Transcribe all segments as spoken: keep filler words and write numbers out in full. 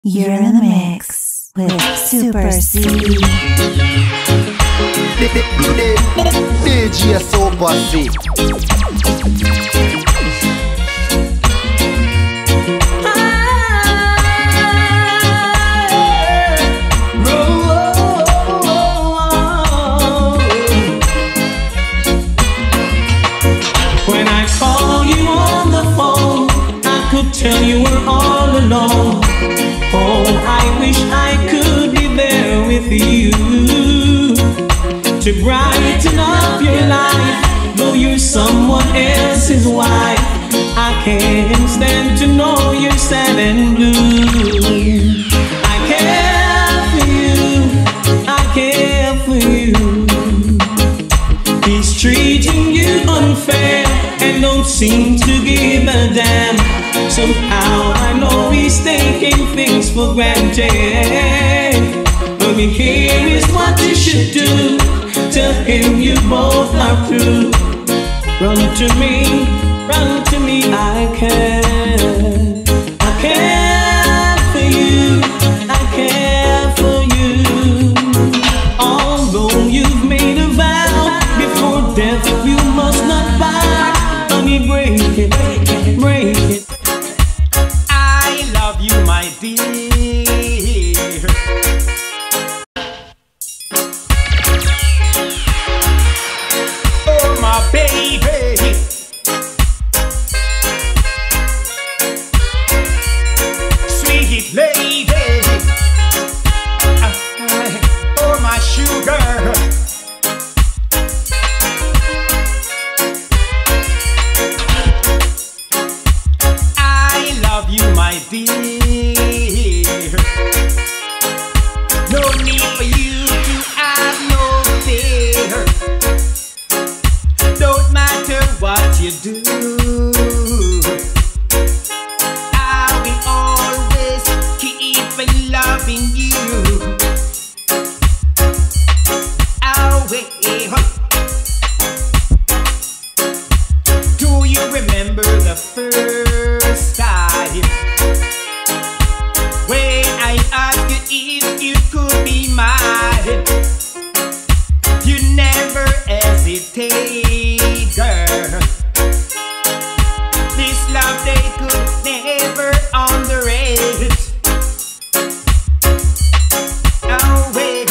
You're in the mix with Super C. D J Super C. When I call you on the phone, I could tell you were all alone. Oh, I wish I could be there with you to brighten up your life. Though you're someone else's wife, I can't stand to know you're sad and blue. I care for you, I care for you. He's treating you unfair and don't seem to give a damn. Somehow I know he's taking things for granted. But here is what you should do. Tell him you both are through. Run to me, run to me, I care. I care for you, I care for you. Although you've made a vow, before death you must not part. Honey, break it, break it. I love you, my dear. Oh, my baby. Sweet lady. Oh, my sugar. My dear, no need for you to have no fear. Don't matter what you do, I will always keep loving you. Oh, wait. Do you remember the first time when I asked you if you could be mine? You never hesitate, girl. This love they could never underrate. Oh, wait.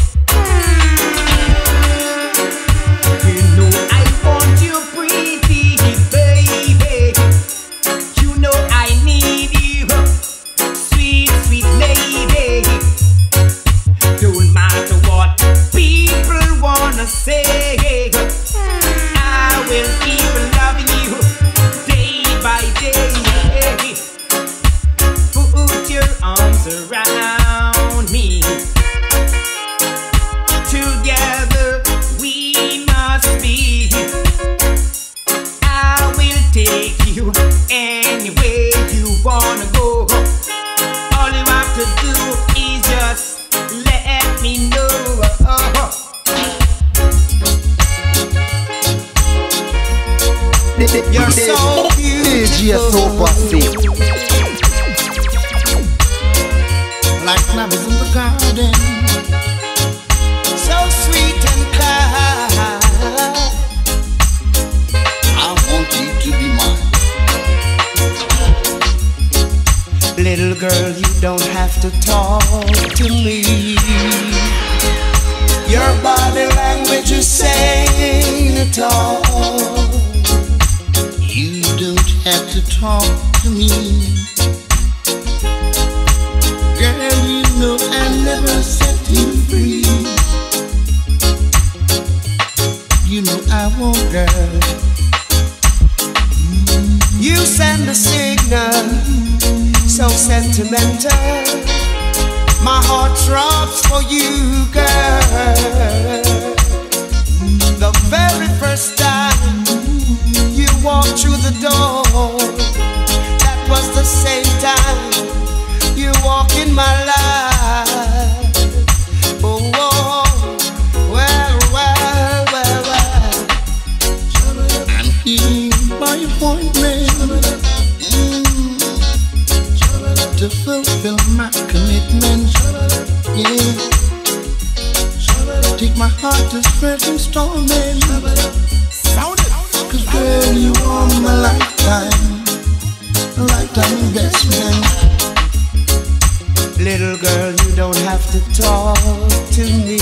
You know I want you pretty, baby. You know I need you, sweet, sweet lady. Don't matter what people wanna say, I will keep loving you day by day. Put your arms around me. Together we must be. I will take you anywhere you wanna go. All you have to do is just let me know. You're so D J Super C. Like flowers in the garden, so sweet and kind. I want you to be mine. Little girl, you don't have to talk to me. Your body language is saying it all. You don't have to talk to me. Girl, you know I never set you free. You know I won't, girl. You send a signal, so sentimental. My heart throbs for you, girl. The very first time you walked through the door, that was the same time you walk in my life. Oh, oh, well, well, well, well. I'm here by appointment, mm, to fulfill my commitment. Yeah. Take my heart to spread installment. Cause girl, you are my lifetime, lifetime investment. Little girl, you don't have to talk to me.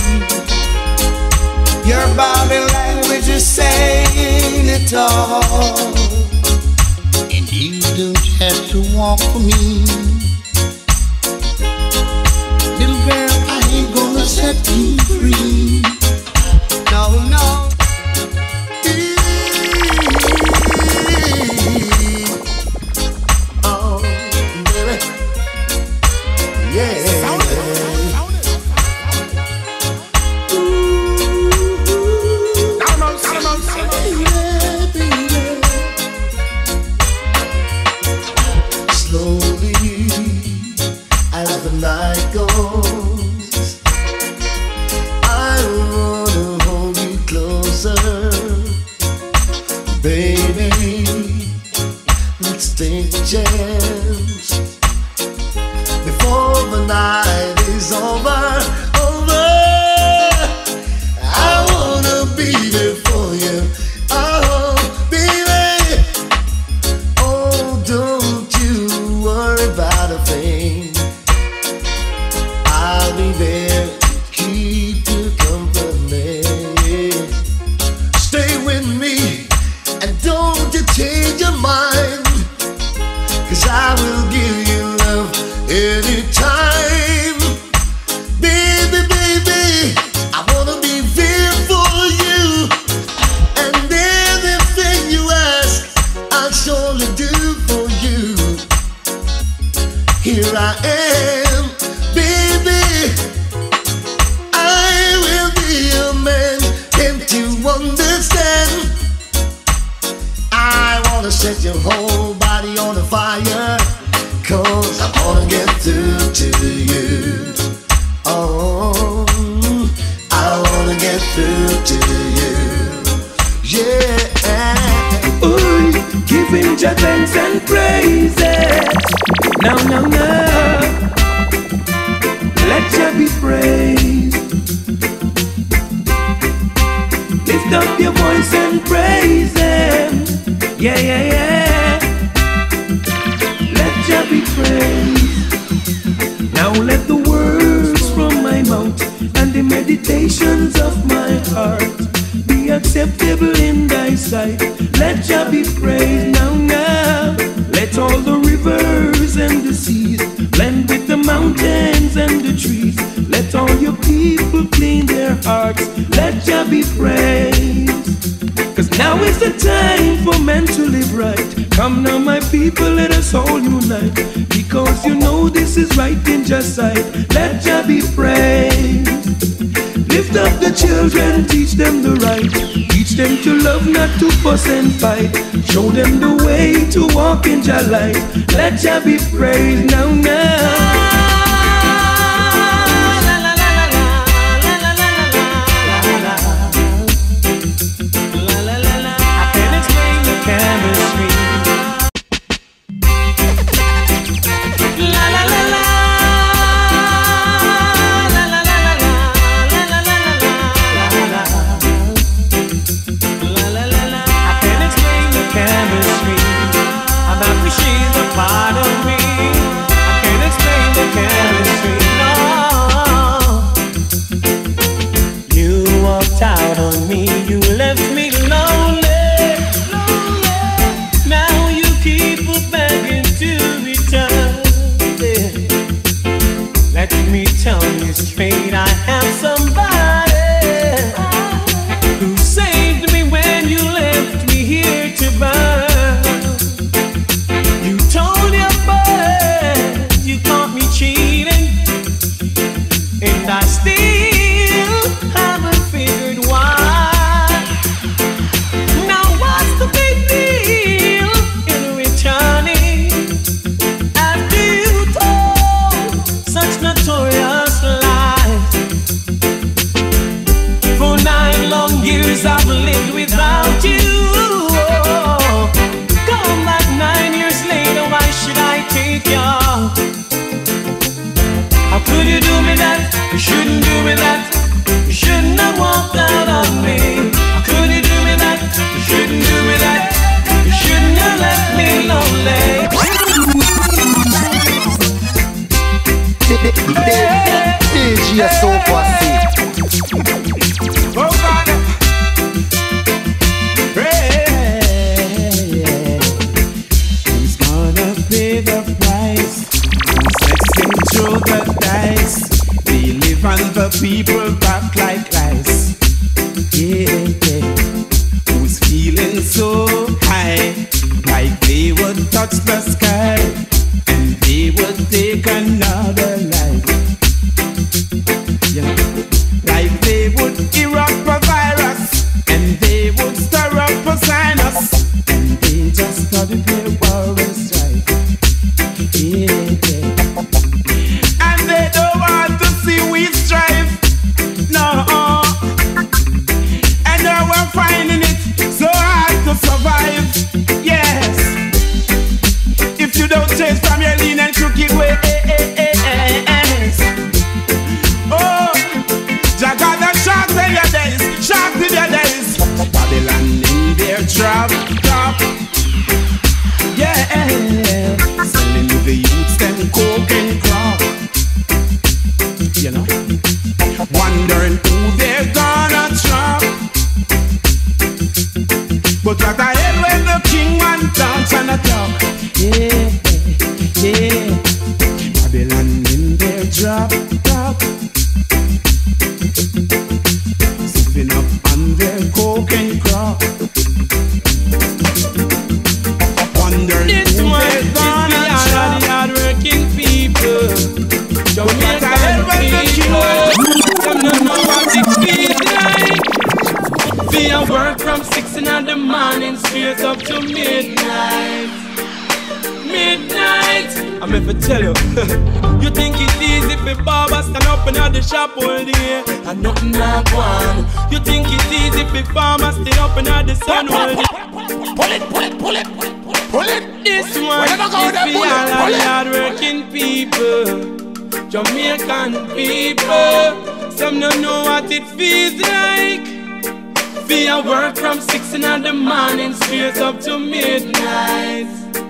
Your body language is saying it all. And you don't have to walk for me. Little girl, I ain't gonna set you free. No, no. Oh, baby. Yeah. And fight. Show them the way to walk in Jah light. Let Jah be praised now, now. I can't explain the chemistry. La la la la. She's a part of me. I can't explain the chemistry, no. You walked out on me, you left me lonely. Now you keep begging to return. Let me tell you straight, I have somebody who saved me when you left me here to burn. And I still haven't figured why. Now what's the big deal in returning after you told such notorious lies? For nine long years I've lived without you. Come back nine years later, why should I take you? You shouldn't do me that. You shouldn't have walked out on me. Could you do me that? You shouldn't do me that. You shouldn't have left me lonely. D J Super C. Oh God. Who's gonna pay the price? Who's sexing through the dice? Delivering the people back like lice. Yeah, yeah. Who's feeling so high, like they would touch the sky, and they would take another life. Yeah. Like they would erupt a virus, and they would stir up a sinus, and they just started their war and strife. Yeah, yeah. And they don't want to see we strive. No. And now we're finding it so hard to survive. Yes. If you don't change from your lean and crooked ways. Oh, Jah got the sharks in your days, sharks in your days. Babylon in their drop, drop. Yeah, selling the youths them coke and crop. You know, wondering who they're gonna trap. But what the hell when the king man dance and a talk? Yeah, yeah. Babylon in their drop, drop. Sipping up on their coke and crop. Wondering This who one they're is gonna the trap. hard-working people. Don't make the hell when the king people. Some don't know what it feels like. Be a work from six in the morning straight up to midnight. Midnight. I'm here to tell you. You think it's easy for Baba stand up in the shop all day and nothing not one. You think it's easy for farmers stay up in the sun all day. Pull it, pull it, pull it, pull it. This one is for all the hard-working people, Jamaican people. Some don't know what it feels like. Be a work from six in the morning straight up to midnight.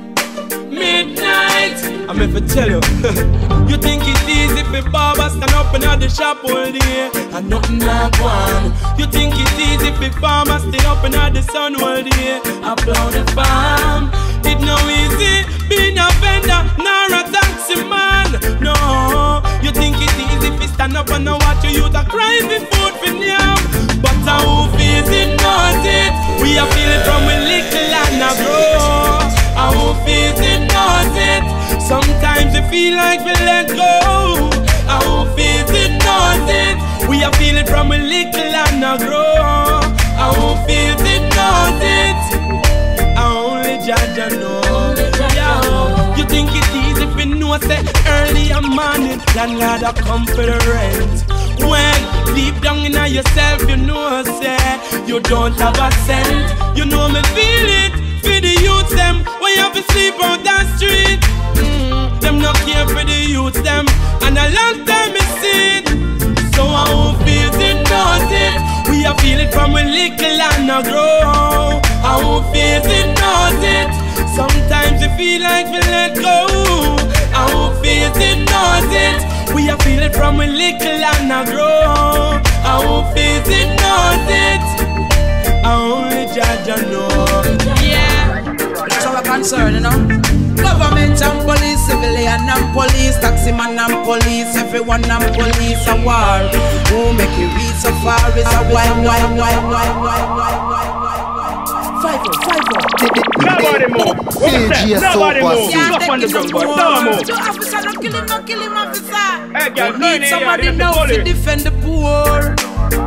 Midnight. I'm here to tell you. You think it's easy for Baba stand up in the shop all day and nothing not one. You think it's easy for farmers stay up in the sun all day and plow the farm. It no easy being a vendor nor a taxi man. No. You think it's easy for stand up and watch your youth a cry for food for yam. But how feels it knows it. We are feeling from a little and a grow. How feels it knows it. Sometimes we feel like we let go. How feels it knows it. We are feeling from a little and a grow. How feels it knows it. I only judge and know. Yeah. You think it's easy if you know say early in morning landlord a come for the rent. When deep down in yourself you know say you don't have a cent. You know me feel it for the youth them when you have to sleep on that street. Mm, them not care for the youth them and a long time is it. So I won't feel it, knows it. We are feeling from a little and a grow. I won't feel it, knows it. Sometimes we feel like we let go. I won't feel it, knows it. We are feeling from a little and a grow. I won't feel it, knows it. I only judge and know. Yeah, that's our concern, you know. Government and police, civilian and police, taxi man and police, everyone and police a war. Who make you reach so far is a why, why, why, why, why, why, why, why. Five four, five four. Nobody move. D J Nobody move. Yeah, Stop on the ground, boy. Don't Two move. officers, no kill him, no kill him, officer. Hey, girl, We no need need somebody here, now the to police. defend the poor.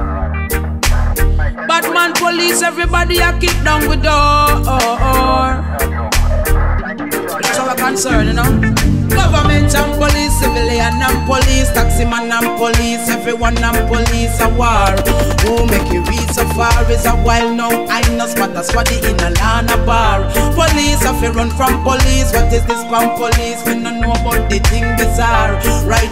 Batman police, everybody a kick down with door. That's our concern, you know. Government and police, civilian and police, taxi man and police, everyone and police a war. Who make you reach so far is a while now. I know spot a squaddy in a lana bar. Police have run from police. What is this from police? We don't know about the thing bizarre. Right now the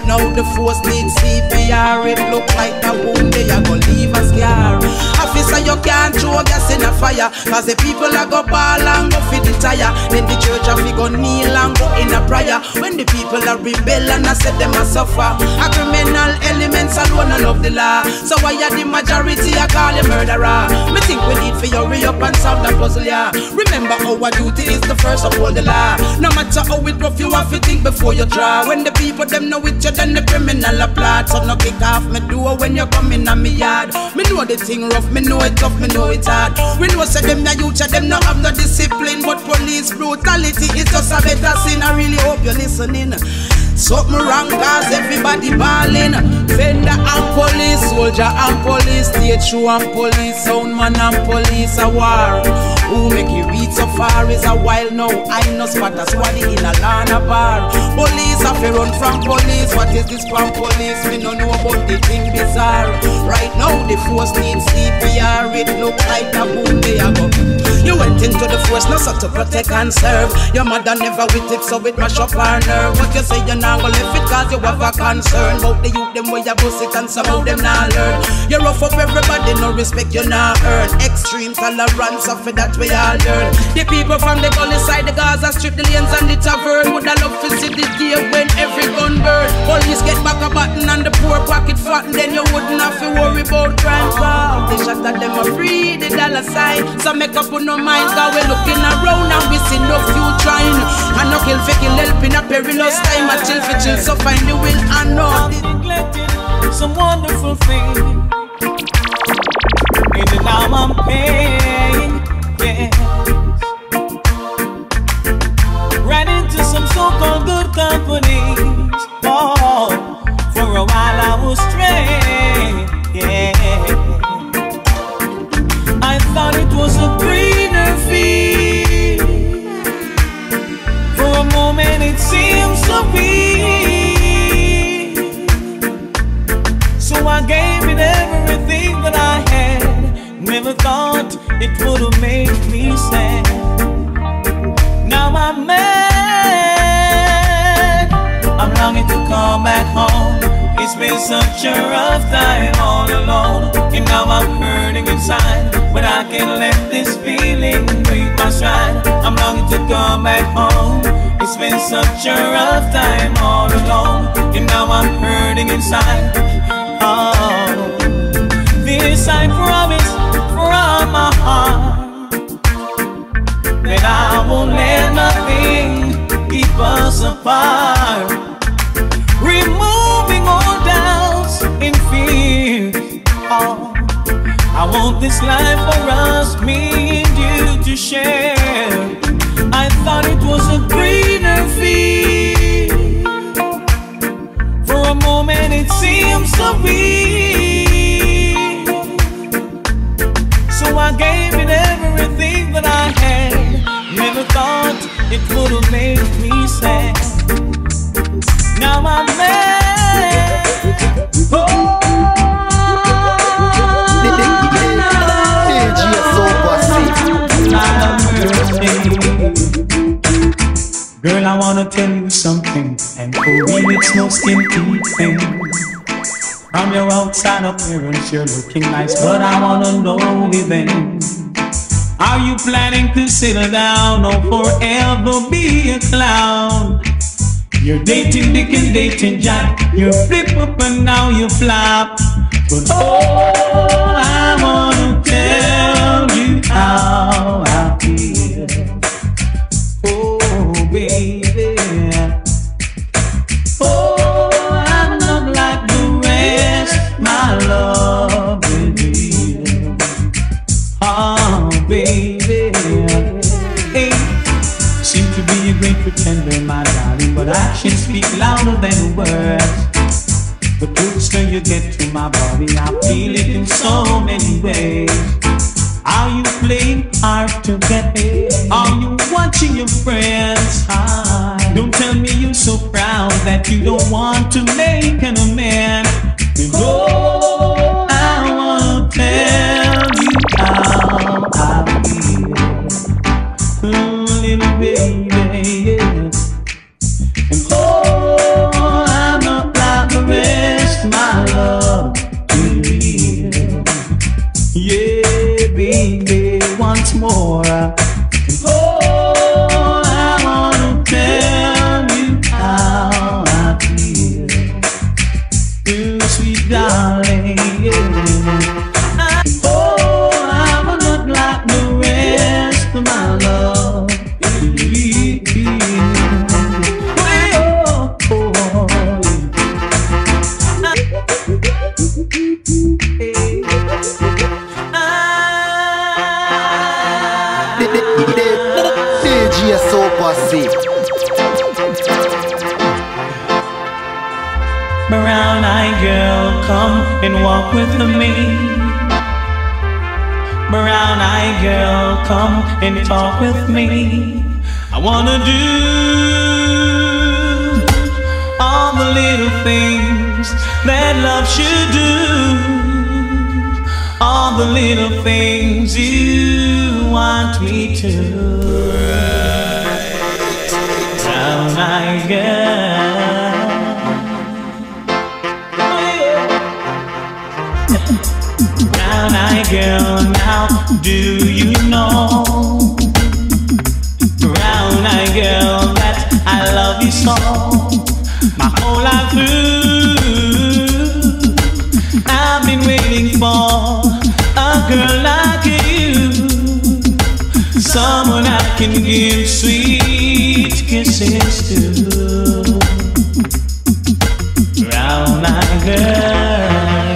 force need C P R. It look like the wound they are gonna leave a scar. Officer, you can't throw gas in a fire, cause the people are go ball and go for the tire. Then the church have to go kneel and go in a prayer. When the people are rebel and I said them a suffer. A criminal elements alone and love the law. So why are the majority I call you murderer? Me think we need for you hurry up and solve that puzzle, yeah. Remember our duty is the first of all the law. No matter how it rough, you have to think before you draw. When the people them know it, you then the criminal applaud. So no kick off me door when you come in on me yard. Me know the thing rough, me know it tough, me know it hard. We know say them na youth, them no have no discipline, but police brutality is just a better sin. I really hope you're listening. Something wrong cause everybody ballin'. Vendor and police, soldier and police, stage show and police, soundman and police, a war. Who make you reach so far is a while now. I know spot a squaddy in a Lana bar. Police have to run from police. What is this from police? We don't know about the thing bizarre. Right now the force needs C P R. It look like a boom they a go. You went into the force not so to protect and serve. Your mother never with it so it mash up her nerve. What you say you're not gonna live it cause you have a concern about the youth them where you bust it and some of them not learn. You rough up everybody, no respect you not earn. Extreme tolerance of it that we all learn. The people from the gully side, the Gaza strip, the lanes and the tavern. Would I love to see the day when every gun burn. Police get back a button and the poor pocket fat, and then you wouldn't have to worry about crime. Wow, they shot at them a free the dollar sign. So make up on no minds, cause we're looking around and we see no few trying. And no kill fake help in a perilous time. I chill for chill, so find the will and know neglected some wonderful thing. And now I'm paying, yes. Ran into some so-called good companies. Oh, for a while I was straying, yeah. I thought it was a greener field. For a moment it seems to be. So I gave it everything that I had. Never thought it would have made me sad. Now I'm mad. I'm longing to come back home. It's been such a rough time all alone. And now I'm hurting inside, but I can't let this feeling break my stride. I'm longing to come back home. It's been such a rough time all alone. And now I'm hurting inside. Oh, this I promise from my heart, that I won't let nothing keep us apart. Removing all doubts and fears. Oh, I want this life for us, me and you to share. I thought it was a greener field. For a moment it seems to be. So I gave it everything that I had. Never thought it would have made me sad. Now I'm mad. Oh, girl, I wanna tell you something, and for real it's no skin deep thing. From your outside appearance you're looking nice, but I wanna know within. Are you planning to settle down or forever be a clown? You're dating Dick and dating Jack. You flip up and now you flop. But oh, I wanna tell you how I feel. Oh, baby. Oh, I'm not like the rest. My love with you. Oh, baby. Hey, seem to be a great pretender, my darling, but actions speak louder than words. The closer you get to my body, I feel it in so many ways. Are you playing hard to get? Are you watching your friends hide? Don't tell me you're so proud that you don't want to make an amend. Oh, I wanna tell you how I feel, oh, little baby, yes. And oh, I'm not like the rest. Brown-eyed girl, come and walk with me. Brown-eyed girl, come and talk with me. I wanna do all the little things that love should do. All the little things you want me to. Brown-eyed girl. Brown-eyed girl, now do you know? Brown-eyed girl, that I love you so. My whole life through, I've been waiting for a girl like you, someone I can give sweet kisses to. Brown-eyed girl.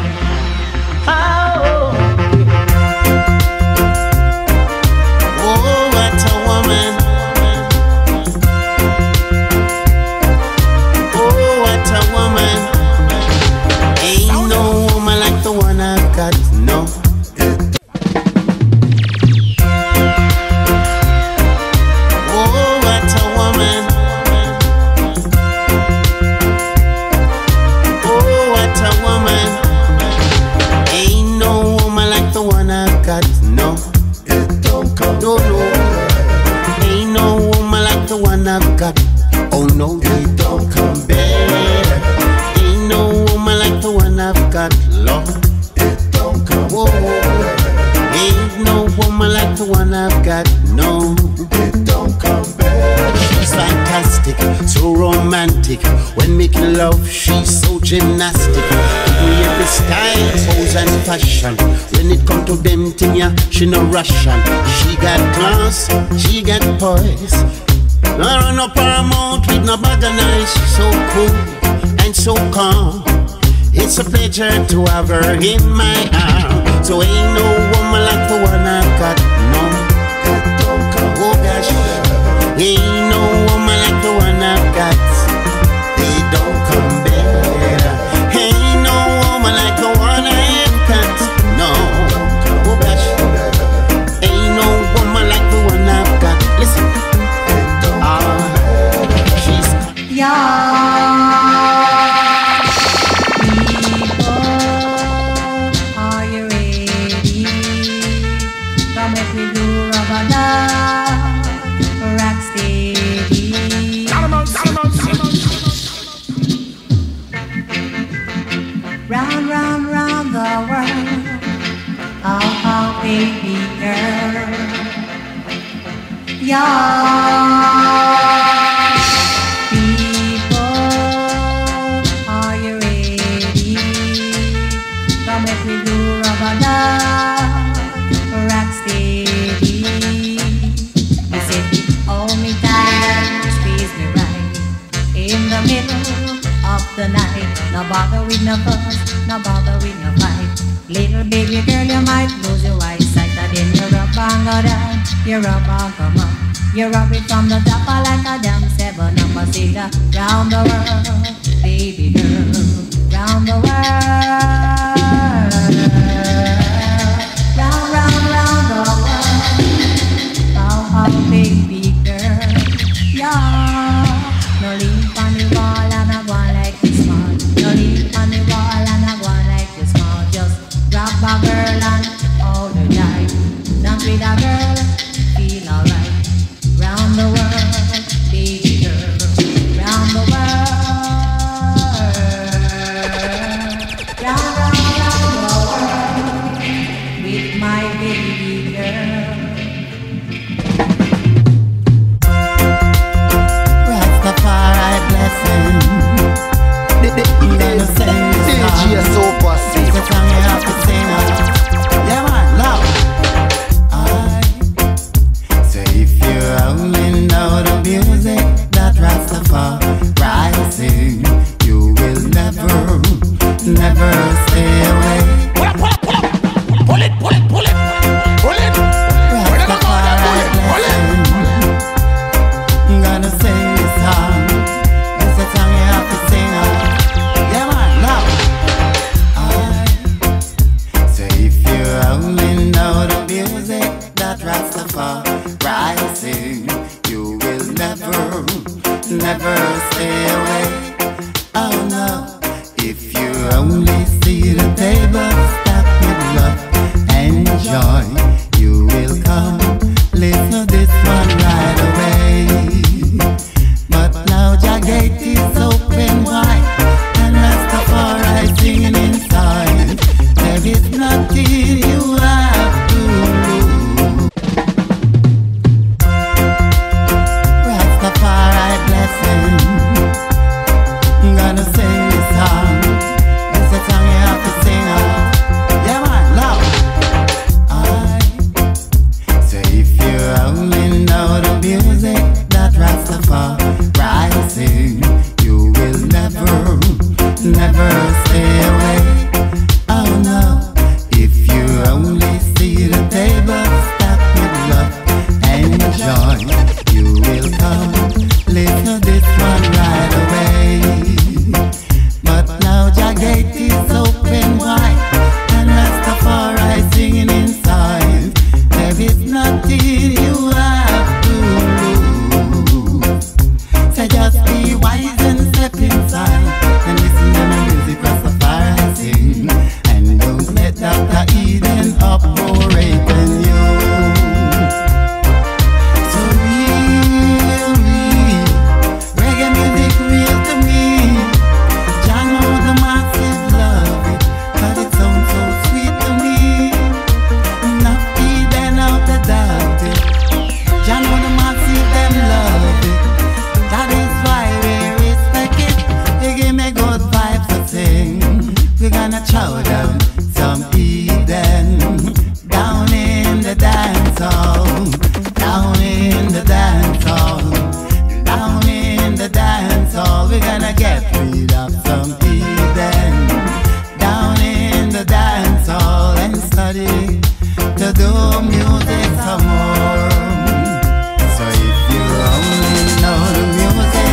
Oh no, they don't compare. Ain't no woman like the one I've got, Lord. It don't compare. Ain't no woman like the one I've got, no. It don't compare. She's fantastic, so romantic. When making love, she's so gymnastic. Give me every style, pose and fashion. When it come to them thing, yeah, she no Russian. She got class, she got poise. I run up her mouth with no bag of nice. So cool and so calm. It's a pleasure to have her in my arms. So ain't no woman like the one I've got, no. Oh gosh, ain't no woman like the one I've got. They don't compare. Ain't no woman like the one I've got, no. Oh gosh, ain't no woman like the one I've got. Listen. Are you ready? Come if we do rubber love, rock steady. Round, round, round the world, oh, oh, baby girl. Yeah. Rock steady. You said hold me tight, squeeze me right in the middle of the night. No bother with no fuss, no bother with no fight. Little baby girl, you might lose your eyesight. And then you rub and go down, you rub and come up. You rub it from the top like a damn seven number singer. Round the world, baby girl, round the world. Round, round, round the world. Oh, oh, baby girl. Yeah. No leave on the wall and I go like this small. No leave on the wall and I go like this small. Just grab a girl and hold her tight. Dance with a girl, feel alright. Round the world, baby girl. Round the world. Round, round, round the world. With my baby girl. Rastafari blessing. Gonna sing this song. It's the song you have to sing. Yeah man, love. I say if you only know the music that Rastafari sing, you will never, never stay away. Pull it, pull it, pull it, pull it. Rastafari blessing. I'm gonna sing this song. It's the song you have to sing. never stay away. Oh no, if you only see the table stacked with love and joy, you will come. Listen to this one right away. But now your gate is open wide, and Rastafari singing inside. There is nothing you have to lose. So just be wise and step inside and listen to the music Rastafari sing. And don't let Doctor Eden operate on you. So real, real, reggae music real to me. Jah know the masses love it, 'cause it sounds so sweet to me. Not Eden out the doubt it. Jah know the masses them love it. That is why we respect it. They give me good vibes to sing. We're gonna chow down some Eden down in the dance hall, down in the dance hall, down in the dance hall. We're gonna get rid of some Eden down in the dance hall and study to do music some more. So if you only know the music,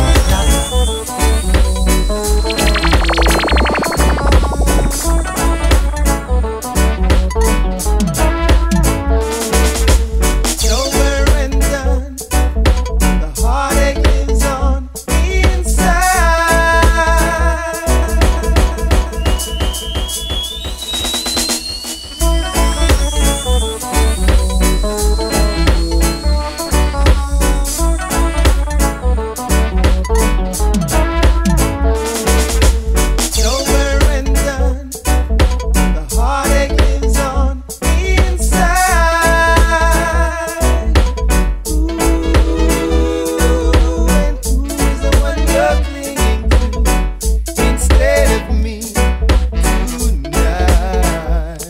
Over and done, the heartache lives on inside. Over and done, the heartache lives on inside. Ooh, and who's the one you're clinging to instead of me tonight?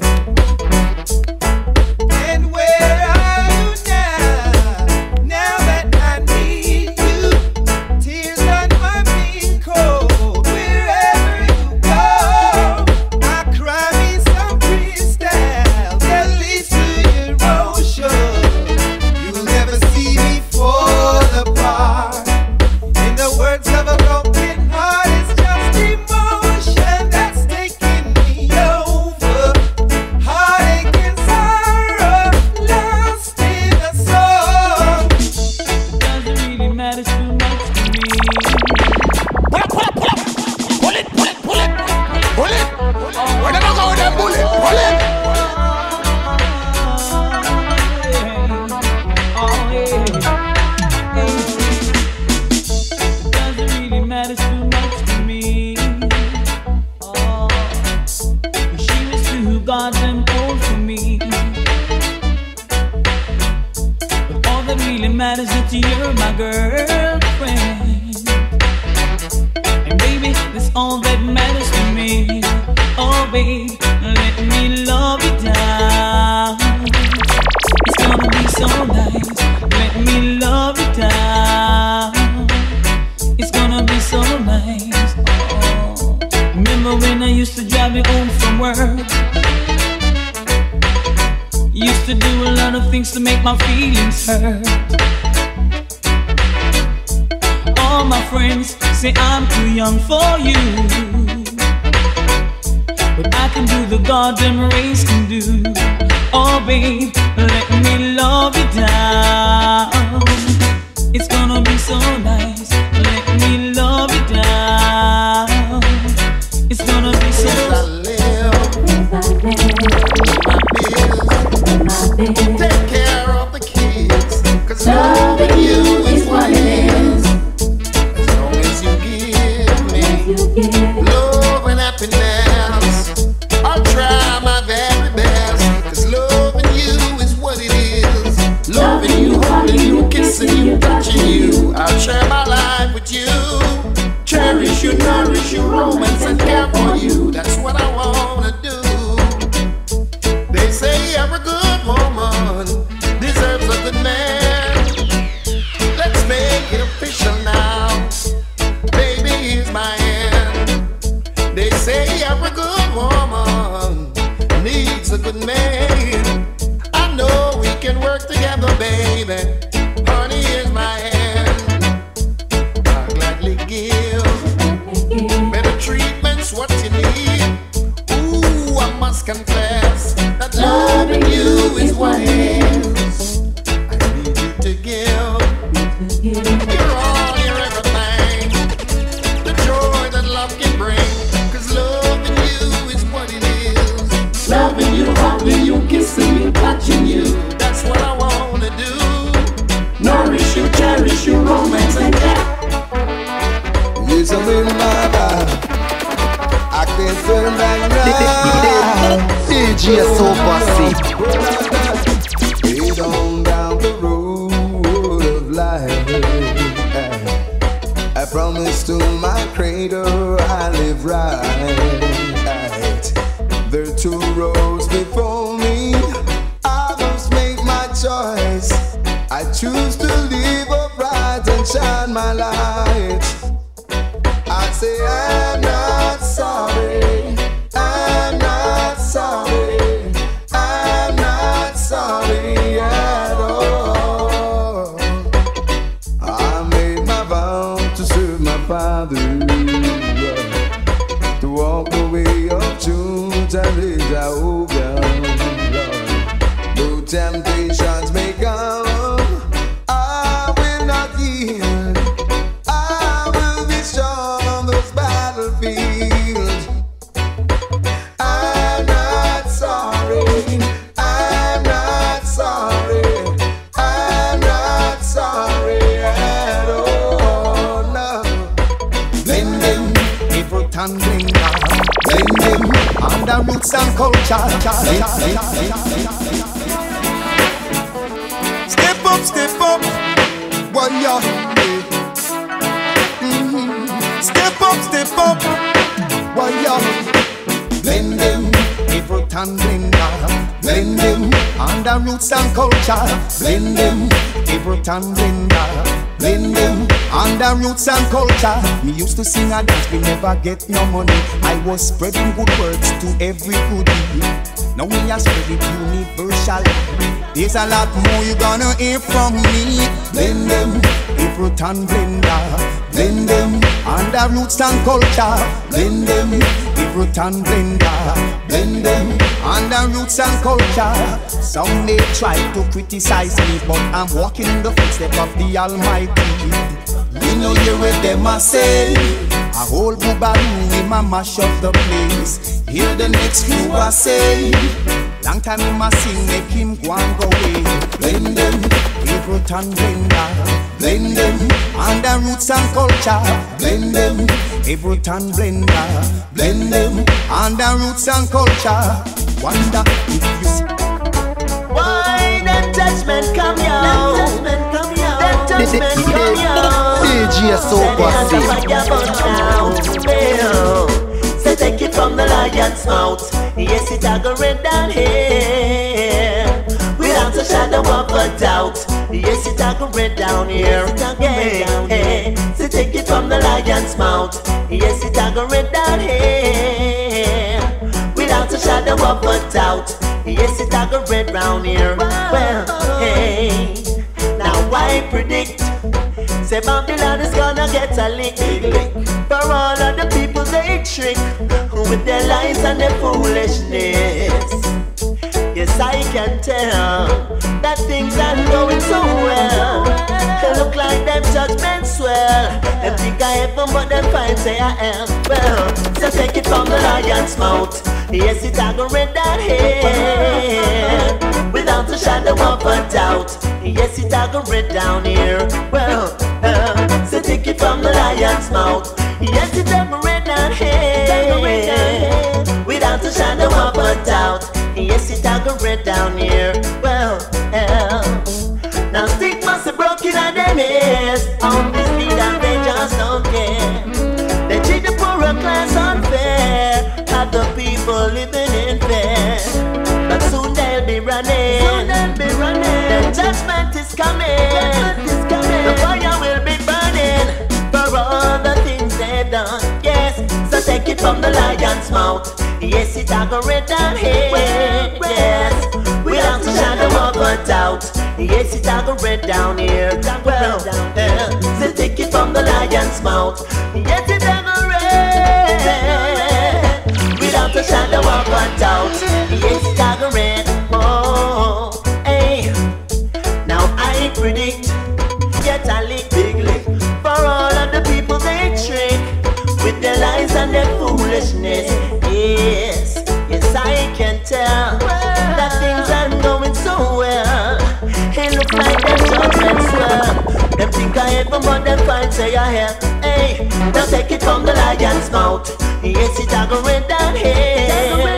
And where are you now? Now that I need you, tears on my being cold. Wherever you go, I cry me some crystal, that leads to your ocean. You'll never see me fall apart. In the words of a broken heart, it's just emotion that's taking me over. Heartache and sorrow, lost in a song. Doesn't really matter too much to me. Pull up, pull up, pull up. Pull it, pull it, pull it. Pull it. Where them go with them bullet? Pull it. Oh yeah. Doesn't really matter too much to me. Oh, she was too goddamn old for me. But all that really matters is that you're my girlfriend. And baby, that's all that matters to me. Oh babe, let me love you down. It's gonna be so nice. Let me love you down. It's gonna be so nice. Oh, remember when I used to drive you home from work? Used to do a lot of things to make my feelings hurt. All my friends say I'm too young for you, but I can do the goddamn race can do. Oh babe, let me love you down. It's gonna be so nice. Let me love you down. It's gonna be so take care of the kids, 'cause loving you is what it is. As long as you give me love and happiness, I'll try my very best. 'Cause loving you is what it is. Loving you, holding you, kissing you, touching you. I'll share my life with you. Cherish you, nourish you, romance and care for you. That's what I They say every good woman needs a good man. I know we can work together, baby. Honey, here's my hand. I'll gladly give better treatment's what you need. Ooh, I must confess that loving you is what else I need you to give. You're all, you're everything. The joy that love can bring. Cause loving you is what it is. Loving you, holding you, kissing you, touching you. That's what I wanna do. Nourish you, cherish you, romance and death. Yes, I'm in my life. I can't turn back now. D J Super C. Head on down the road of life. I promise to my creator I live right. There are two roads before me. I must make my choice. I choose to live upright and shine my light. I say I'm not sorry. I'm not sorry. I'm not sorry at all. I made my vow to serve my Father, to walk the way of truth and live Jehovah. Though temptations may come, I will not yield. I will be strong on those battlefields. I'm not sorry. I'm not sorry. I'm not sorry at all. No. Blending, every time blending, blending under roots and culture. Step up, step up, warrior. Mm-hmm. Step up, step up, warrior. Blending, every time blender. Blending under roots and culture. Blending, every time blender. Blending under roots and culture. We used to sing and dance, we never get no money. I was spreading good words to every goodie. Now we are spreading universal. There's a lot more you gonna hear from me. Blend them, every time blender. Blend them under roots and culture. Blend them, every time blender. Blend them under roots and culture. Some may try to criticize me, but I'm walking in the footsteps of the Almighty. You know you with them I say, a whole boobaroo in my mash up the place. Hear the next few I say, long time in my sing, make him go and go away. Blend them, every time blender. Blend them under roots and culture. Blend them, every time blender. Blend them under roots and culture. Wonder if you see. Why that judgment come out? That judgment come out. That judgment come out. D J Super C. Say take it from the lion's mouth. Yes, it a go red down here without a shadow of a doubt. Yes, it a go red down here. Yeah, yeah. Say take it from the lion's mouth. Yes, it a go red down here without a shadow of a doubt. Yes, it a go red round here. Well, hey, now I predict, say Babylon is gonna get a lick for all of the people they trick with their lies and their foolishness. Yes, I can tell that things aren't going so well. They look like them judgments swell. Them think I heaven, but them find say I am. Well, so take it from the lion's mouth. Yes, it a go red down here without a shadow of a doubt. Yes, it a go red down here. Well, uh, so take it from the lion's mouth. Yes, it a go red down here without a shadow of a doubt. Yes, it a go red down here. Well, uh, now stick must have broken on them ears. On this beat and they just don't care. They treat the poorer class unfair. Have the people living in fear. But soon they'll be running. Soon they'll be running. The judgment is coming. Judgment is coming. The fire will be burning for all the things they've done. Yes, so take it from from the lion's mouth. Yes, it a go red down here. Yes, without a shadow of a doubt. Yes, it a go red down here. Well, uh, they'll take it from the lion's mouth. Yes, it a go red without a shadow of a doubt. Yes, it a go red. Oh, hey. Now I predict yet I lick big lick for all of the people they trick with their lies and their foolishness. Yes, yes I can tell that things aren't going so well. It look like their judgment's well. Them think I ever but them find say I have. Hey, now take it from the lion's mouth. Yes, it a go red down here.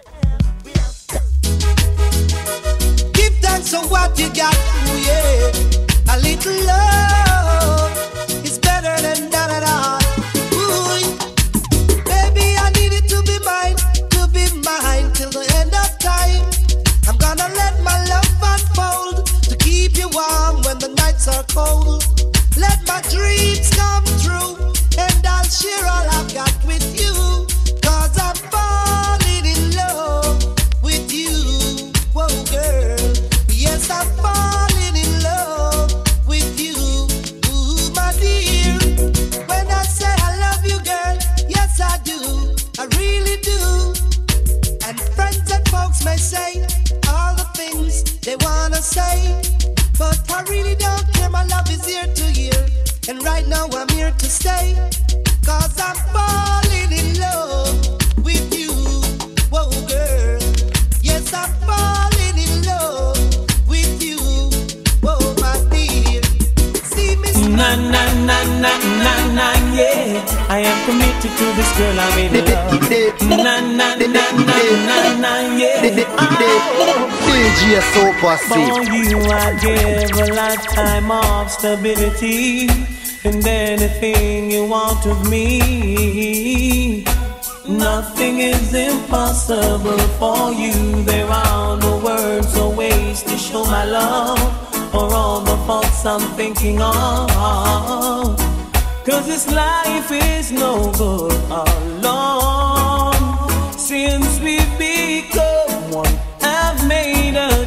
Give thanks for what you got, ooh, yeah. A little love is better than none at all. Ooh, baby, I need it to be mine, to be mine till the end of time. I'm gonna let my love unfold to keep you warm when the nights are cold. Let my dreams come true, and I'll share all I've got with you. Cause I'm falling in love with you, whoa girl. Yes, I'm falling in love with you, ooh my dear. When I say I love you girl, yes I do, I really do. And friends and folks may say all the things they wanna say, but I really don't care, my love is here to hear. And right now I'm here to stay. Cause I'm falling in love with you, whoa girl. Yes, I'm falling in love with you, whoa my dear. See me na na na na na na yeah. I am committed to this girl I'm in love. Na na na na na na yeah. D J Super C. For you I give a lifetime of stability and anything you want of me. Nothing is impossible for you. There are no words or ways to show my love for all the faults I'm thinking of. Cause this life is no good alone. Since we've become one, I've made a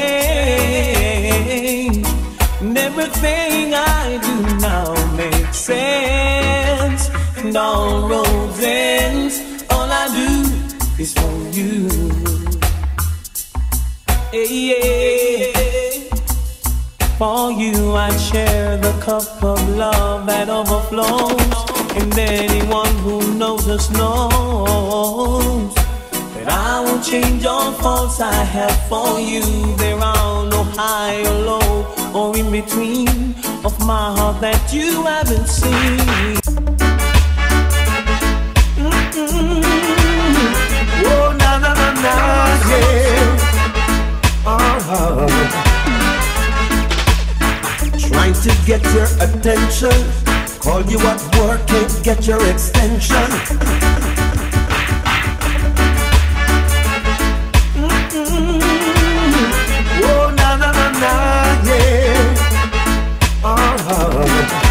change. And everything I do now makes sense. And all roads end. All I do is for you. Hey, yeah. For you I share the cup of love that overflows. And anyone who knows us knows that I won't change all faults I have for you. There are no high or low or in between of my heart that you haven't seen. Mm-mm. Oh, na na na na, yeah. Uh-huh. Trying to get your attention, call you at work, can't get your extension. Mm-mm. Oh, na na na na, yeah. Uh-huh.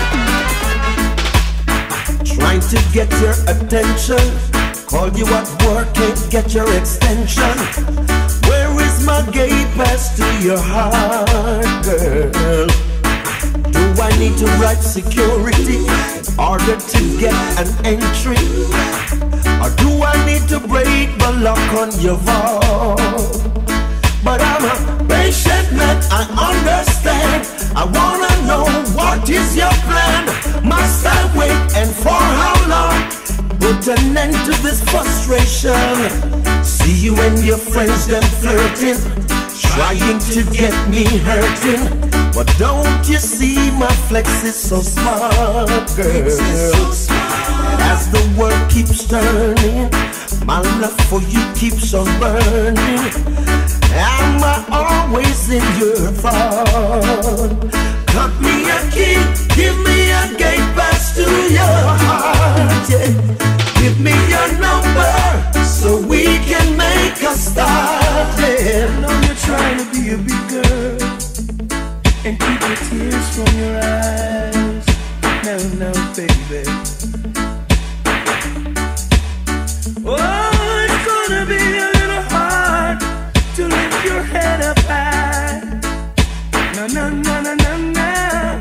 Trying to get your attention, call you at work, can't get your extension. Where is my gate pass to your heart, girl? Do I need to write security in order to get an entry? Or do I need to break the lock on your vault? But I'm a patient man, I understand. I wanna know what is your plan. Must I wait and for how long? Put an end to this frustration. See you and your friends them flirting, trying to get me hurting. But don't you see my flex is so smart, girl? As the world keeps turning, my love for you keeps on burning. Am I always in your thought? Cut me a key, give me a gate pass to your heart, yeah. Give me your number so we can make a start, yeah. I know you're trying to be a big girl and keep the tears from your eyes. No, no, baby. Oh, it's gonna be a little hard to lift your head up high. Na na na na na na.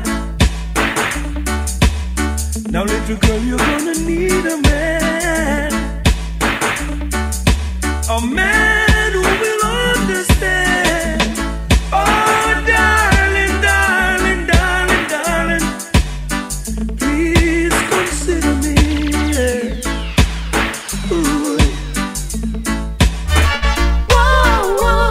Now, little girl, you're gonna need a man, a man who will understand. Oh, darling, darling, darling, darling, please consider me. Ooh. Whoa, whoa.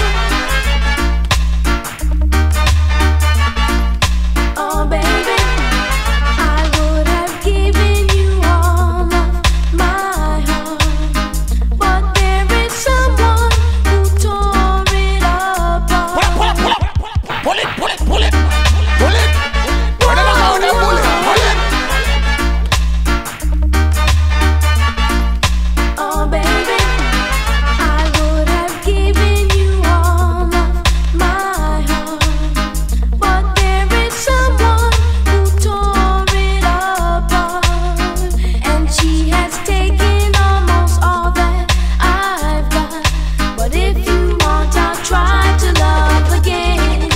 Oh, baby, I would have given you all of my heart, but there is someone who tore it apart. Pull it, pull it, pull it, pull it. Where did I go with that bullet? Pull it. Oh, baby, I would have given you all of my heart, but there is someone who tore it apart, and she has taken almost all that I've got. But if you want, I'll try to love again.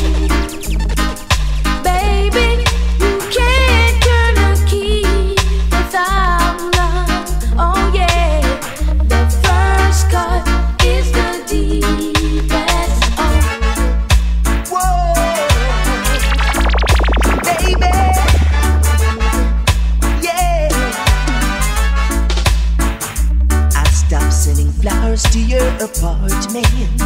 Baby, you can't turn a key without love. Oh yeah, the first cut is the deepest. Oh, Whoa, baby, yeah. I stopped sending flowers to your apartment.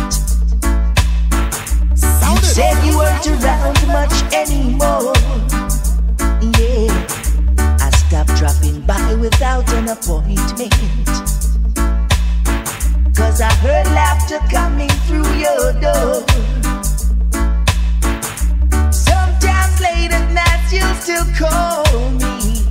You said you weren't around much anymore. Yeah, I stopped dropping by without an appointment, 'cause I heard laughter coming through your door. Sometimes late at night you'll still call me,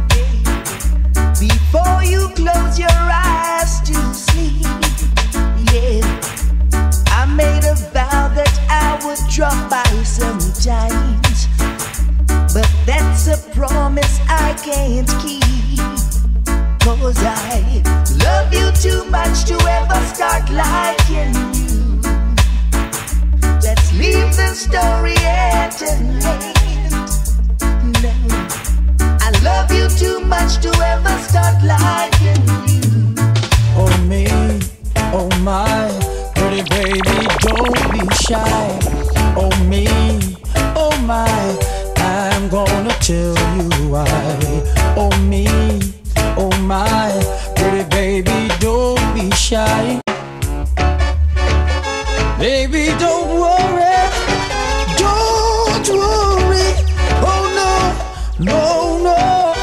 before you close your eyes to sleep. Yeah, I made a vow that I would drop by sometimes, but that's a promise I can't keep, 'cause I love you too much to ever start liking you. Let's leave the story at an end. No, I love you too much to ever start liking you. Oh me, oh my, pretty baby, don't be shy. Oh me, oh my, I'm gonna tell you why. Oh me, oh my, pretty baby, don't be shy. Baby, don't worry, don't worry. Oh no, no, no.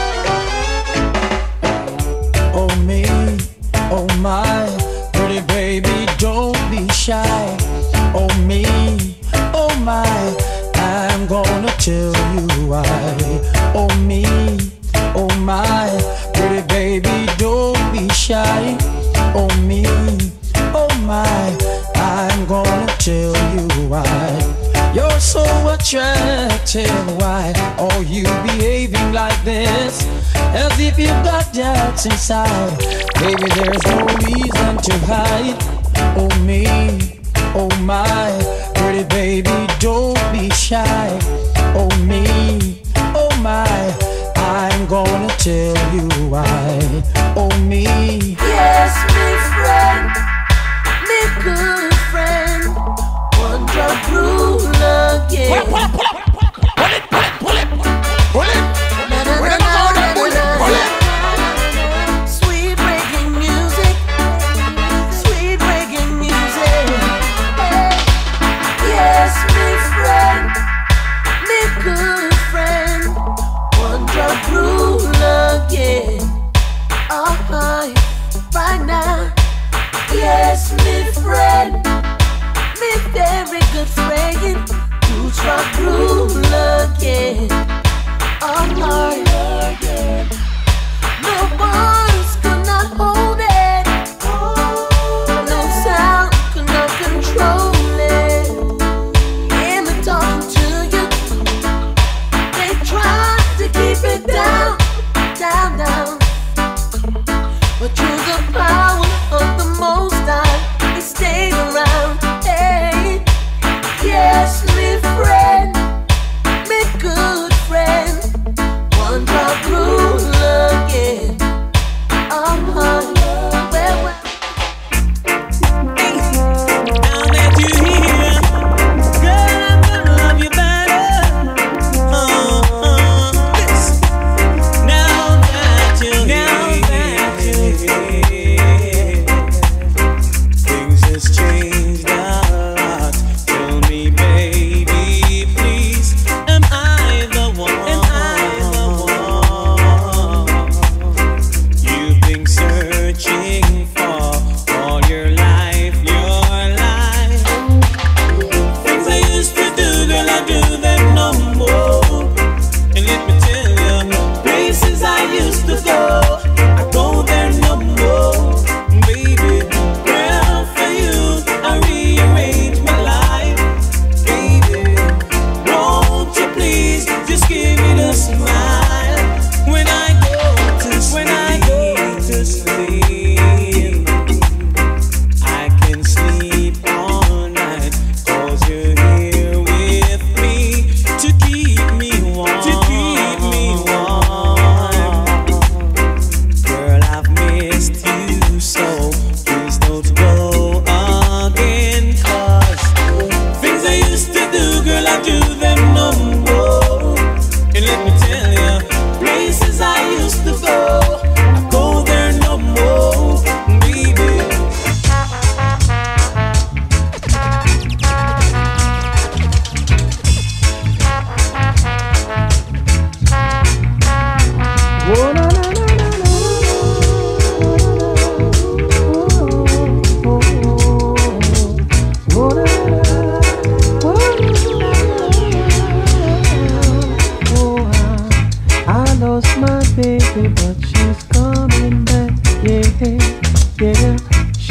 Oh me, oh my, pretty baby, don't be shy. Oh me, oh my, I'm gonna tell you why. Oh me, oh my, pretty baby, don't be shy. Oh me, oh my, I'm gonna tell you why. You're so attractive, why are you behaving like this? As if you've got doubts inside. Baby, there's no reason to hide. Oh me, oh my, pretty baby, don't be shy. Oh me, oh my, I'm gonna tell you why. Oh me, yes, me friend, me good friend, one drug rule again. Pull it, pull it, pull it, pull it, pull it, pull it. Where did I go with that bullet? Pull it. Sweet reggae music, sweet reggae music. Yes, me friend, me good friend, one drug rule again. Oh, hi, right now. Yes, me friend, me very good friend, two drug rule again. Oh, Lord, no words could not hold it, no sound could not control it. In the talking to you, they try to keep it down, down, down, but through the power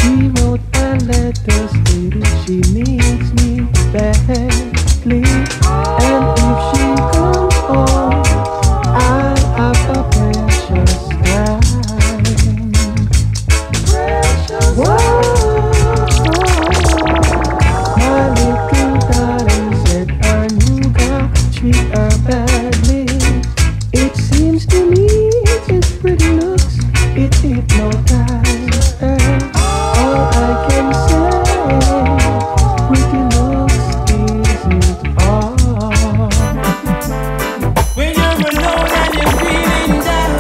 She wrote a letter stating she needs me badly, and if she comes home, I'll have a precious time. Precious Whoa. My little darling said I knew God treat her badly. It seems to me it's pretty looks, it hypnotized her. All I can say, pretty looks isn't all. When you're alone and you're feeling down,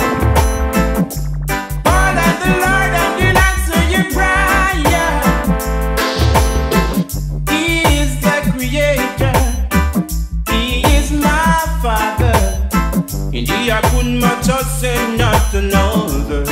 all of the Lord and will answer your prayer. He is the creator, He is my Father, and He I put my trust in not another.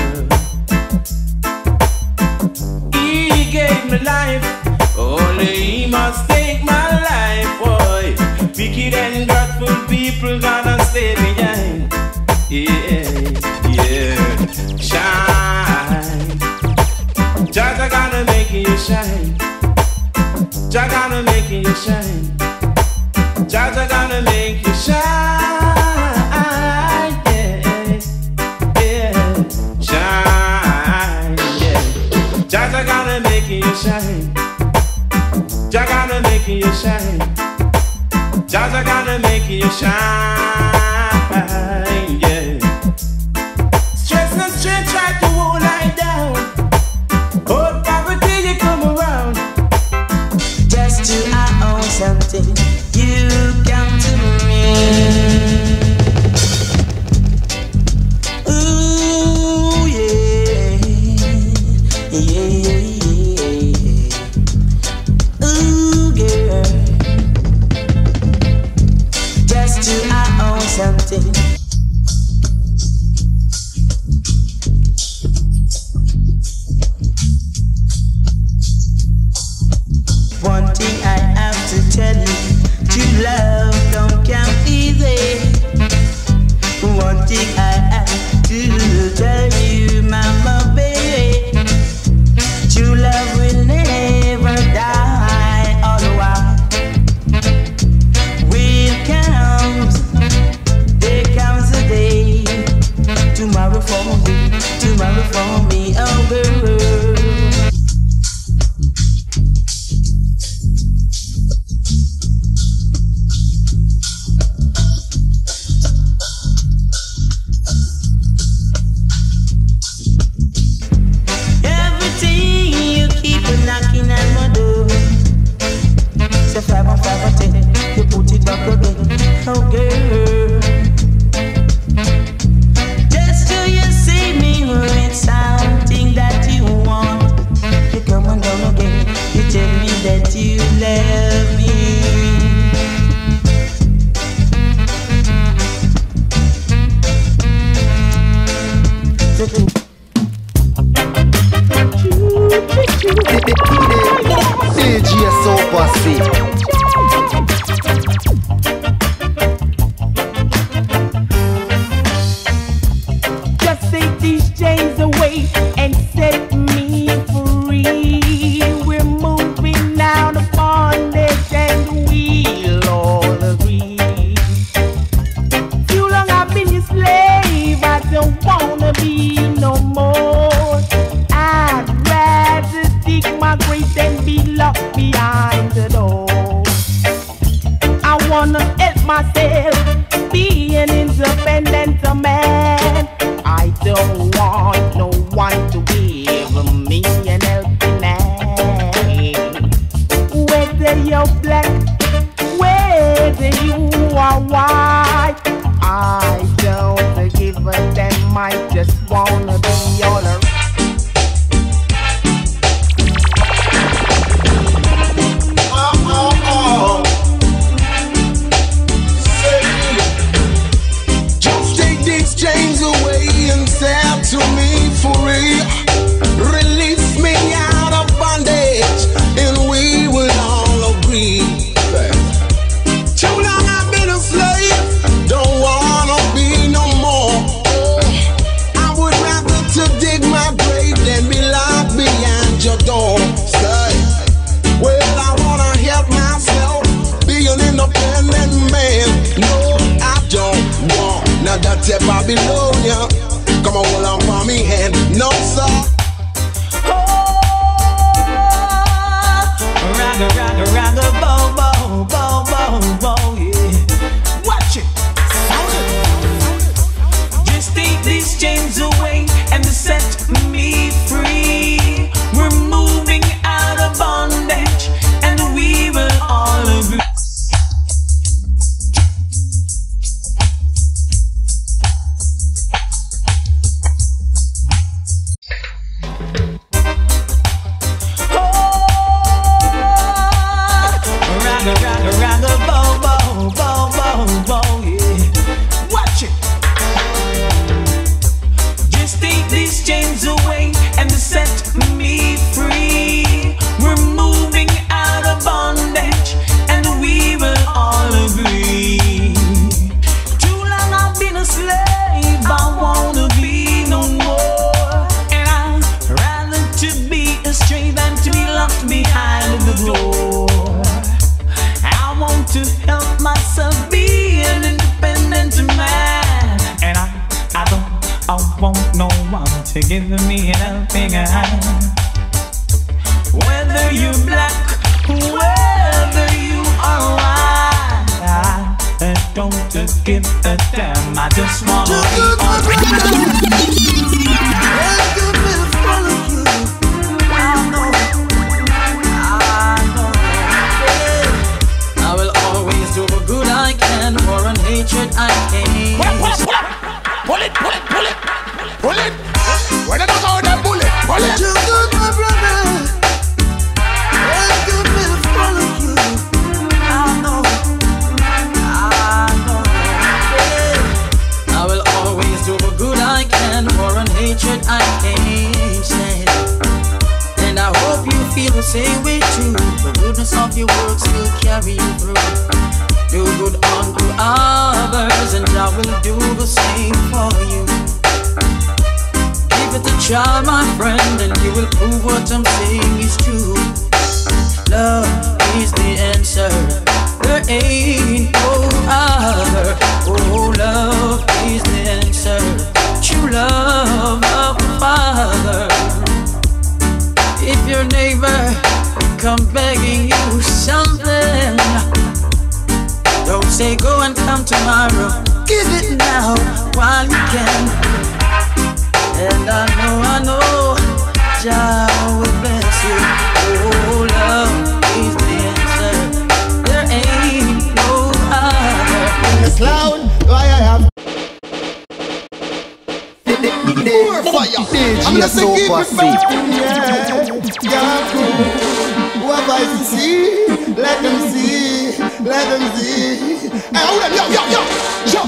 He gave me life, only He must take my life, boy. Wicked and wrathful people gonna stay behind. Yeah, yeah, shine. Jah gonna make you shine. Jah gonna make you shine. Jah gonna make you shine. Yeah, yeah, shine. Yeah, Jah gonna make you shine. Jah gonna make you shine. Jah gonna make you shine. Yeah. Stress and strain try to hold I down. Hold poverty you come around. Just to I own something, you come to me. Ooh yeah, yeah, yeah. Ooh girl, just to I own something. One thing I have to tell you, true love don't come easy. One thing I have to tell you, mama baby, true love will never die. All the while, will comes, there comes a day. Tomorrow for me, tomorrow for me, oh girl. Everything you keep on knocking at my door. Say five and five and ten, you put it back again. Oh girl, just till you see me with something that you want, you come on down again. You tell me that you love me. D J Super C. Just take these chains away and set me free. We're moving out of bondage and we'll all agree. Too long I've been your slave, I don't wanna be no more. I'd rather dig my grave than be locked behind the door. I wanna help myself, be an independent man. I don't want no one to give me an helping hand. Whether you're black, whether you are white, I don't give a damn. I just wanna be all around. behind the door. I want to help myself be an independent man, and I, I don't, I want no one to give me a helping hand. Whether you're black, whether you are white, I don't give a damn. I just want to be I will always do the good I can, for an hatred I can't. Pull it, pull it, pull it, pull it. When I don't go that bullet, pull it. Too good, my brother. Well, good will follow you. I know, I know. Yeah. I will always do the good I can, for an hatred I can't stand. And I hope you feel the same way too. The goodness of your works will carry you through. Do good unto others, and I will do the same for you. Give it a try, my friend, and you will prove what I'm saying is true. Love is the answer, there ain't no other. Oh, love is the answer, true love of the Father. If your neighbor come begging you something, don't say go and come tomorrow. Give it now while you can. And I know, I know, Jah will bless you. Oh, love is the answer, there ain't no other. In the cloud, why I have more fire. I'm gonna say keep it burning, yeah. Yeah, cool. Who have eyes to see? Let them see, let them see. Hey, hold on, yo, yo, yo, yo.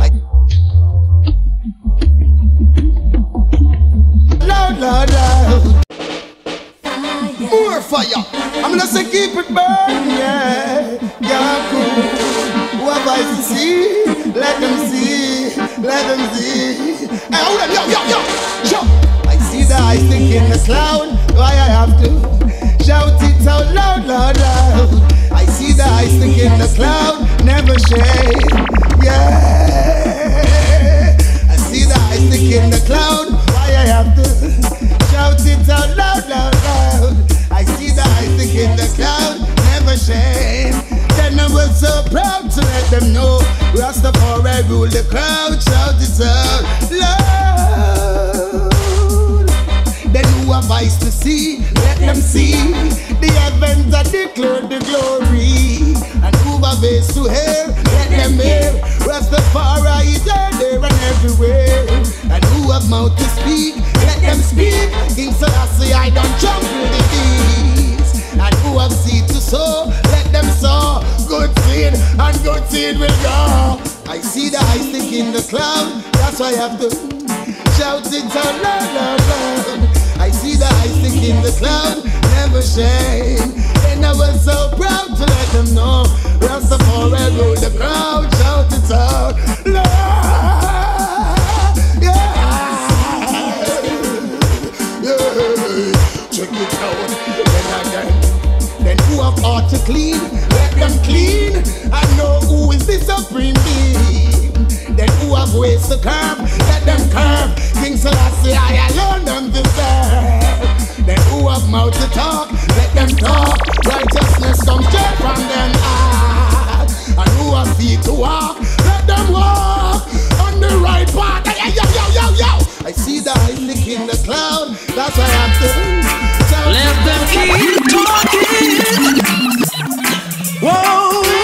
Loud, loud, loud. More fire. I'm gonna say keep it burning, yeah. Yeah, cool. Who have eyes to see? Let them see, let them see. Hey, hold on, yo, yo, yo, yo. I see the ice stick in the cloud. Why I have to shout it out loud, loud, loud. I see the ice stick in the cloud, never shade. Yeah. I see the ice stick in the cloud. Why I have to shout it out loud, loud, loud. I see the ice stick in the cloud, never shade. Then I was so proud to let them know Rastafari rule the crowd, shout it out loud. Then who have eyes to see, let them see. The heavens are declared the glory. And who have ears to hear, let them hear. Rastafari is there and everywhere. And who have mouth to speak, let them speak. King Selassie, I don't jump through the beats. And who have seed to sow, let them sow. Good seed and good seed will go. I see the ice stick in the cloud, that's why I have to shout it out loud, loud, loud. I see the ice stick in the cloud, never shame. And I was so proud to let them know Rastafari rule the crowd, shout it out loud. Yeah, yeah. Check it out. Then again, then who have heart to clean, let them clean. I know who is the supreme being. Then who have ways to curb, let them curb. King Selassie, I alone them deserve. Then who have mouth to talk, let them talk. Righteousness comes straight from them heart. And who have feet to walk, let them walk on the right path. Yo, yo, yo, yo, yo. I see the ice stick in the cloud, that's why I'm doing. Let them keep talking. Whoa,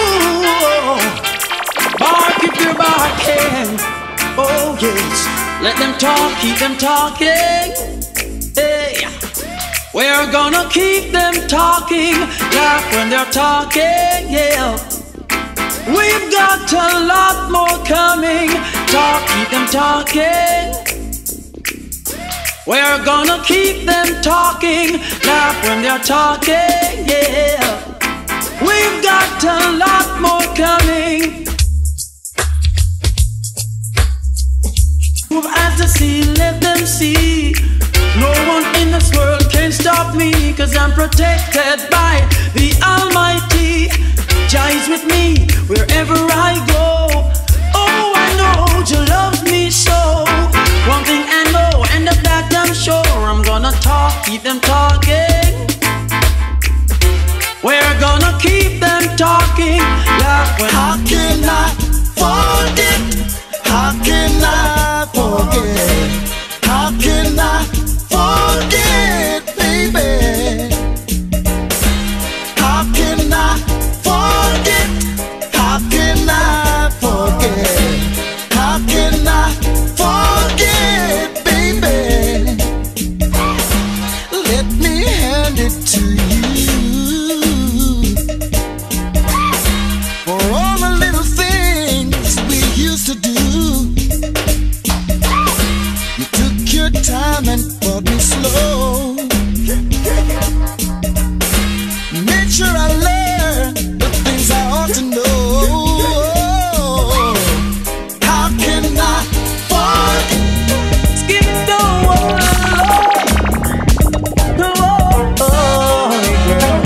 bark if you're barking. Oh yes, let them talk, keep them talking. Hey, we're gonna keep them talking. Laugh when they're talking, yeah. We've got a lot more coming. Talk, keep them talking. We're gonna keep them talking. Laugh when they're talking, yeah. We've got a lot more coming. Move as to see, let them see. No one in this world can stop me. me, cause I'm protected by the Almighty. Jah is with me wherever I go. Oh, I know Jah loves me so. One thing I know, and of that I'm sure, I'm gonna talk, keep them talking. We're gonna keep them talking. How can I forget? How can I forget? How can I forget, baby? How can I forget? How can I forget? How can I forget, baby? Let me hand it to you. For all the little things we used to do, you took your time and brought me slow. Made sure I learned the things I ought to know. How can I forget? Skip the world. Oh, oh, girl.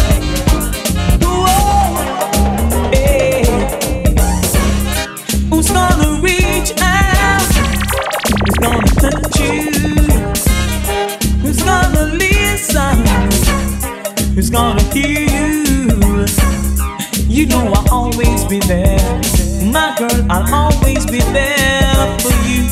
Oh, hey. Who's gonna reach out? Who's gonna touch you? Who's gonna listen? Who's gonna hear you? You know I'll always be there. My girl, I'll always be there for you.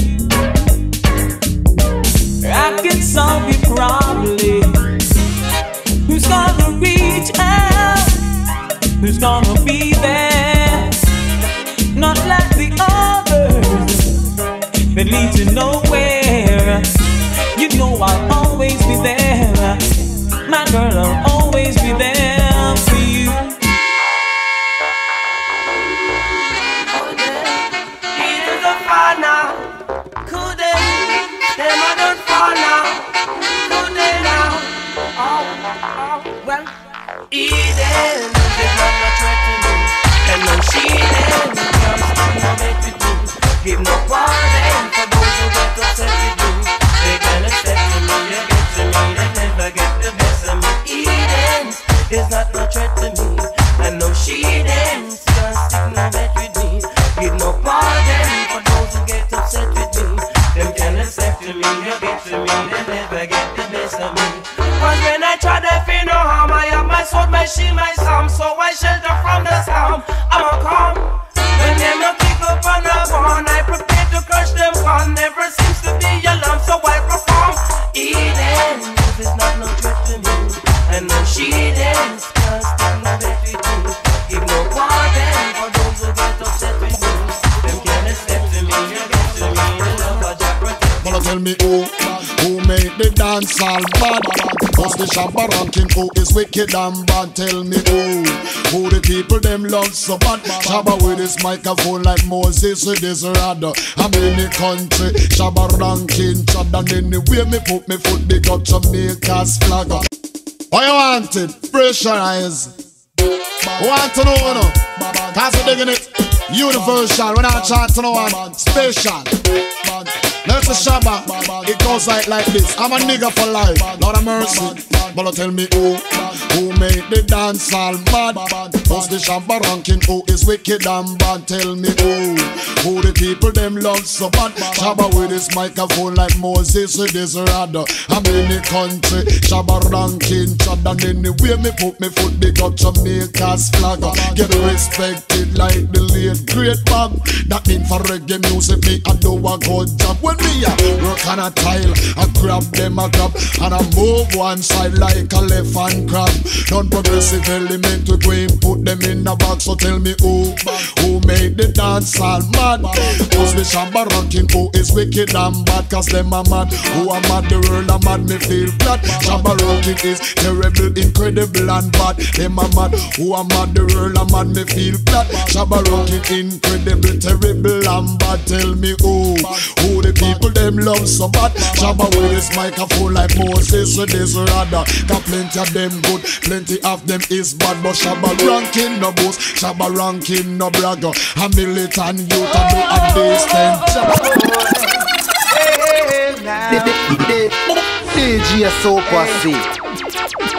I can solve your problem. Who's gonna reach out? Who's gonna be there? Not like the others that lead to nowhere. You know I'll always be there. My girl, I'll always be there for you. Here's the fire now. Could they? Them I don't fall now. Could they now? Oh, oh, well. Eden is not a threat to me. And no cheating comes to no bet with me. Give no pardon for those who get upset with me. They can accept to me, they get to me, they never get the best of me. Eden is not a threat to me. And no cheating can't stick no bet with me. Give no pardon for those who get upset with me. Them can accept to me, you get to me, they never get the best of me. Cause when I try to feel no harm, I have my sword, my shield, my psalm. So I shelter from the storm, I'm a calm. When them a pick up on a gun, I prepare to crush them one. Never seems to be alarm, so I perform. Eden, this is not no threat to me. And no cheating, can't stick no bet with me. Give no pardon for those who get upset with me. Them can't accept to me, you get to me, the love of Jah protect me. Wanna tell me who, who made the dance all bad? Who's the Shabba ranking, who is wicked and bad? Tell me who, who the people them love so bad? Shabba with his microphone like Moses with his rod. I'm in the country, Shabba ranking, chad, and anywhere me put me foot, big up Jamaica's flag. What you wanted? Pressurize. Want to know, no? Cause we're digging it universal, we're not trying to know one special. Let's a Shabba, it goes like like this. I'm a nigga for life, Lord of mercy. But tell me who, who made the dance all mad? Who's the Shabba ranking, who is wicked and bad? Tell me who, who the people them love so bad? Shabba with his microphone like Moses with his rod. I'm in the country, Shabba ranking, chad, and anywhere me put me foot, big up Jamaica's flag. Get respected like the late great Bob. That mean for reggae music, me I do a good job. When me a work on a tile, I grab them a grab, and I move one side like a left hand crab. Non-progressive element we go and put them in a box. So tell me who, who made the dance all mad? Who's the Shabba ranking, who is wicked and bad? Cause them a mad, who are mad, the world a mad, me feel glad. Shabba ranking is terrible, incredible and bad. Them a mad, who are mad, the world a mad, me feel glad. Shabba ranking incredible, terrible and bad. Tell me who, who the people them love so bad? Shabba with his microphone like Moses with his rod. Got plenty of them good, plenty of them is bad. But Shabba ranking no boast, Shabba ranking no bragger. A militant youth and no a distant. D J Super C.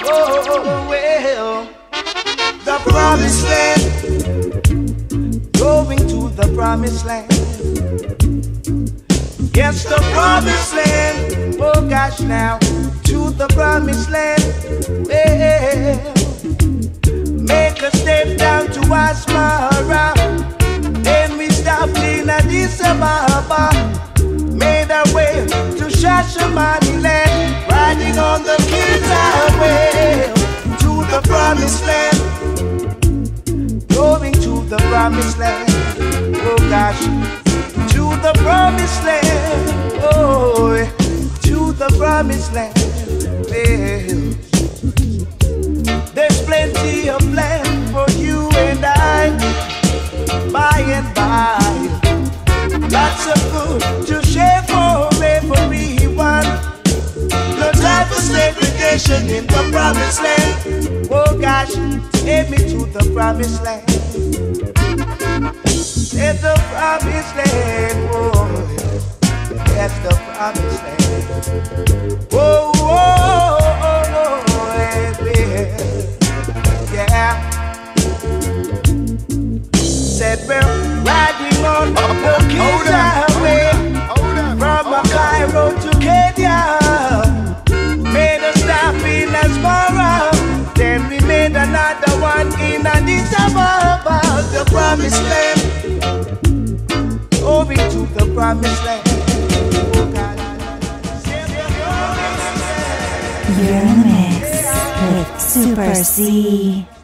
Oh, well, the promised land, going to the promised land. Yes, the promised land, oh gosh now, to the promised land. Well, make a step down to Asmara, then we stopped in Addis Ababa, made our way to Shashamani land, riding on the King's Highway to the promised land, going to the promised land. Oh gosh, to the promised land, oh, to the promised land. Well, there's plenty of land for you and I, by and by. Lots of food to share for everyone. No time for segregation in the promised land. Oh gosh, take me to the promised land. It's the promised land, oh, that's the promised land. Whoa, whoa, oh, oh, yeah. Said we're riding on the King's Highway from Cairo to Kenya. Made a stop in Asmara, then we made another one in Addis Ababa. The promised land, going to the promised land. You're in the mix with Super C.